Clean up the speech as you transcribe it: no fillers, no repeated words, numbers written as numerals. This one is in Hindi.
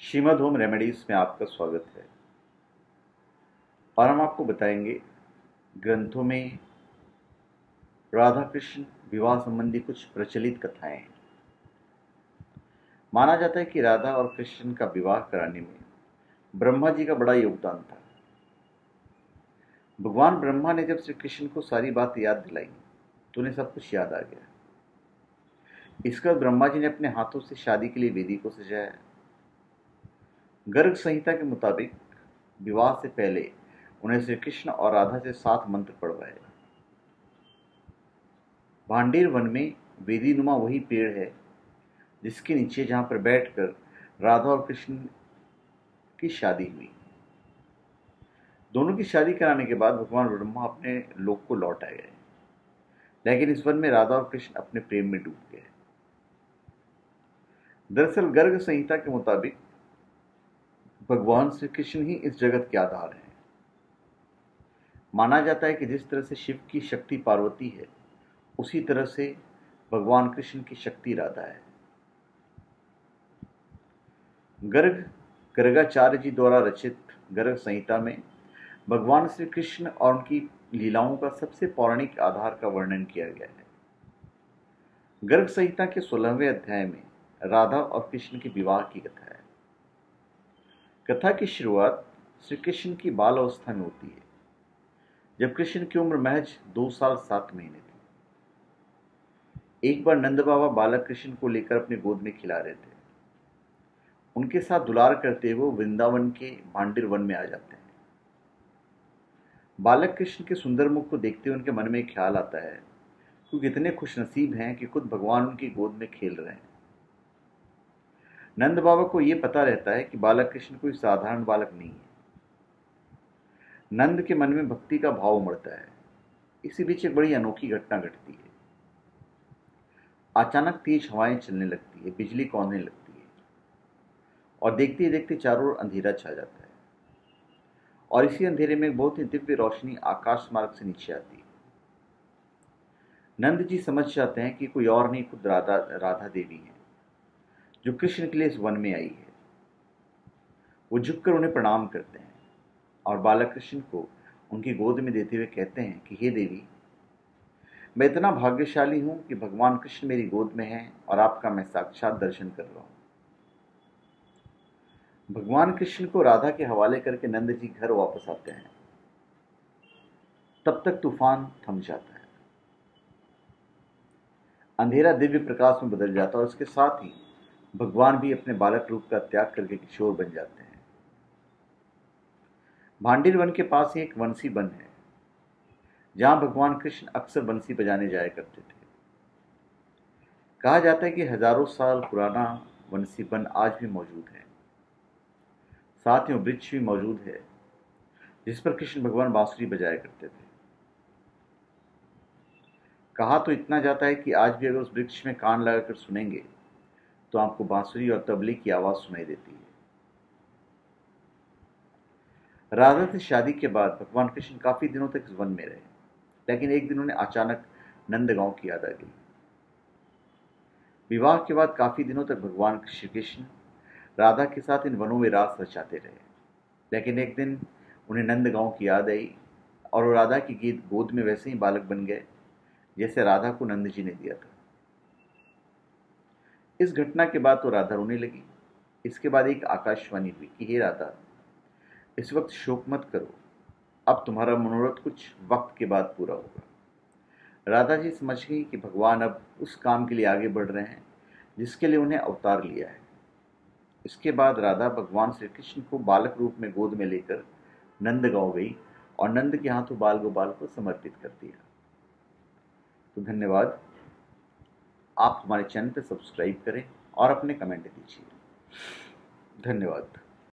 श्रीमद होम रेमेडीज में आपका स्वागत है। और हम आपको बताएंगे ग्रंथों में राधा कृष्ण विवाह संबंधी कुछ प्रचलित कथाएं हैं। माना जाता है कि राधा और कृष्ण का विवाह कराने में ब्रह्मा जी का बड़ा योगदान था। भगवान ब्रह्मा ने जब श्री कृष्ण को सारी बात याद दिलाई तो उन्हें सब कुछ याद आ गया। इसके बाद ब्रह्मा जी ने अपने हाथों से शादी के लिए वेदी को सजाया। गर्ग संहिता के मुताबिक विवाह से पहले उन्हें श्री कृष्ण और राधा से 7 मंत्र पढ़वाए। भांडीर वन में वेदी नुमा वही पेड़ है जिसके नीचे जहां पर बैठकर राधा और कृष्ण की शादी हुई। दोनों की शादी कराने के बाद भगवान ब्रह्मा अपने लोक को लौट आए गए, लेकिन इस वन में राधा और कृष्ण अपने प्रेम में डूब गए। दरअसल गर्ग संहिता के मुताबिक भगवान श्री कृष्ण ही इस जगत के आधार हैं। माना जाता है कि जिस तरह से शिव की शक्ति पार्वती है, उसी तरह से भगवान कृष्ण की शक्ति राधा है। गर्ग गर्गाचार्य जी द्वारा रचित गर्ग संहिता में भगवान श्री कृष्ण और उनकी लीलाओं का सबसे पौराणिक आधार का वर्णन किया गया है। गर्ग संहिता के 16वें अध्याय में राधा और कृष्ण के विवाह की कथा है। कथा की शुरुआत श्री कृष्ण की बाल अवस्था में होती है, जब कृष्ण की उम्र महज 2 साल 7 महीने थी। एक बार नंद बाबा बालक कृष्ण को लेकर अपनी गोद में खिला रहे थे। उनके साथ दुलार करते हुए वृंदावन के भांडीर वन में आ जाते हैं। बालक कृष्ण के सुंदर मुख को देखते हुए उनके मन में एक ख्याल आता है कि वो कितने खुशनसीब हैं कि खुद भगवान उनकी गोद में खेल रहे हैं। नंद बाबा को यह पता रहता है कि बालक कृष्ण कोई साधारण बालक नहीं है। नंद के मन में भक्ति का भाव उमड़ता है। इसी बीच एक बड़ी अनोखी घटना घटती है। अचानक तेज हवाएं चलने लगती है, बिजली कौंधने लगती है और देखते ही देखते चारों ओर अंधेरा छा जाता है। और इसी अंधेरे में एक बहुत ही दिव्य रोशनी आकाश मार्ग से नीचे आती है। नंद जी समझ जाते हैं कि कोई और नहीं, खुद राधा देवी है जो कृष्ण के लिए इस वन में आई है। वो झुककर उन्हें प्रणाम करते हैं और बालक कृष्ण को उनकी गोद में देते हुए कहते हैं कि हे देवी, मैं इतना भाग्यशाली हूं कि भगवान कृष्ण मेरी गोद में हैं और आपका मैं साक्षात दर्शन कर रहा हूं। भगवान कृष्ण को राधा के हवाले करके नंद जी घर वापस आते हैं। तब तक तूफान थम जाता है। अंधेरा दिव्य प्रकाश में बदल जाता है और उसके साथ ही भगवान भी अपने बालक रूप का त्याग करके किशोर बन जाते हैं। भांडीर वन के पास ही एक वंशी वन है, जहां भगवान कृष्ण अक्सर बंसी बजाने जाया करते थे। कहा जाता है कि हजारों साल पुराना वंशी वन आज भी मौजूद है। साथ ही वृक्ष भी मौजूद है जिस पर कृष्ण भगवान बांसुरी बजाया करते थे। कहा तो इतना जाता है कि आज भी अगर उस वृक्ष में कान लगाकर सुनेंगे तो आपको बांसुरी और तबले की आवाज सुनाई देती है। राधा से शादी के बाद भगवान कृष्ण काफी दिनों तक इस वन में रहे, लेकिन एक दिन उन्हें अचानक नंदगांव की याद आ गई। विवाह के बाद काफी दिनों तक भगवान श्री कृष्ण राधा के साथ इन वनों में रास रचाते रहे, लेकिन एक दिन उन्हें नंदगांव की याद आई और वो राधा की गोद में वैसे ही बालक बन गए जैसे राधा को नंद जी ने दिया था। इस घटना के बाद तो राधा रोने लगी। इसके बाद एक आकाशवाणी हुई कि हे राधा, इस वक्त शोक मत करो, अब तुम्हारा मनोरथ कुछ वक्त के बाद पूरा होगा। राधा जी समझ गई कि भगवान अब उस काम के लिए आगे बढ़ रहे हैं जिसके लिए उन्हें अवतार लिया है। इसके बाद राधा भगवान श्री कृष्ण को बालक रूप में गोद में लेकर नंदगांव गई और नंद के हाथों बाल गोपाल को समर्पित कर दिया। तो धन्यवाद। आप हमारे चैनल पर सब्सक्राइब करें और अपने कमेंट दीजिए। धन्यवाद।